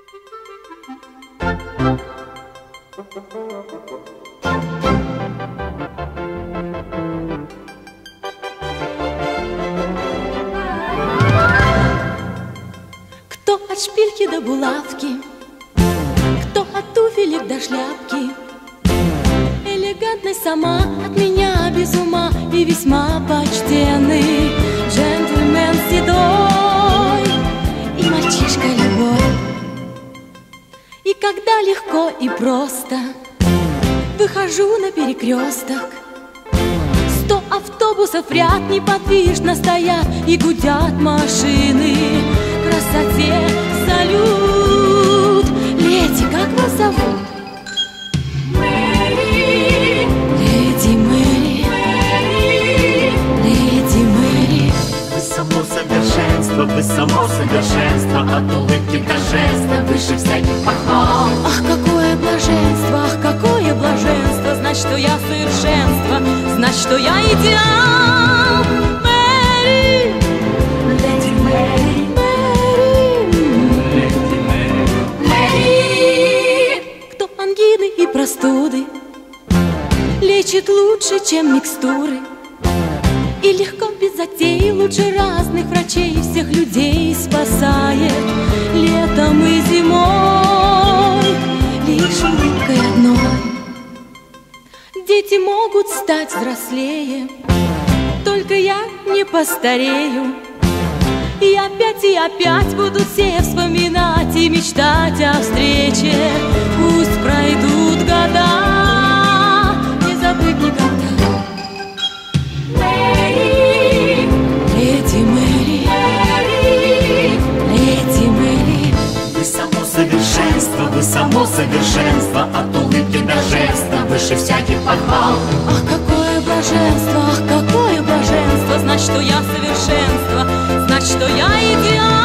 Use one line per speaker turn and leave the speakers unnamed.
Кто от шпильки до булавки, кто от туфелек до шляпки, элегантность сама от меня без ума и весьма почтенный джентльмен седой и мальчишка любой. И когда легко и просто выхожу на перекресток, 100 автобусов в ряд неподвижно стоят и гудят машины. Красоте салют. Леди, как вас зовут?
Мэри.
Леди Мэри.
Мэри.
Леди Мэри.
Вы само совершенство, вы само совершенство, от улыбки до жеста выше всяких похвал.
Ах, какое блаженство, ах, какое блаженство, знать, что я совершенство, знать, что я идеал. Мэри,
Леди Мэри.
Леди Мэри.
Мэри.
кто ангины и простуды лечит лучше, чем микстуры, и легко без затей лучше разных врачей всех людей спасает летом и зимой лишь улыбкой одной. Дети могут стать взрослее, только я не постарею. И опять будут все вспоминать и мечтать о встрече. Пусть пройдут года, не забыть никогда.
Мэри.
Леди Мэри,
Мэри.
Леди Мэри.
Вы само совершенство, вы само совершенство, от улыбки до жеста выше всяких похвал.
Ах, какое блаженство, ах, какое блаженство, знать, что я совершенство, знать, что я идеал.